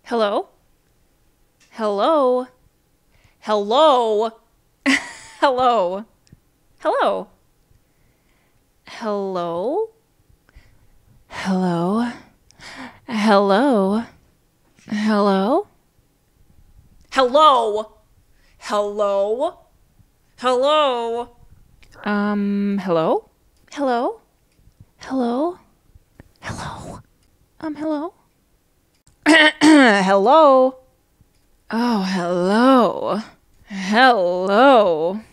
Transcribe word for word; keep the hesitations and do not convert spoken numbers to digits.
Hello? Hello? Hello? Hello? Hello? Hello? Hello? Hello? Hello? Hello? Hello? Hello? Um, hello? Hello? Hello? Hello? Um, hello? Hello? Oh, hello. Hello.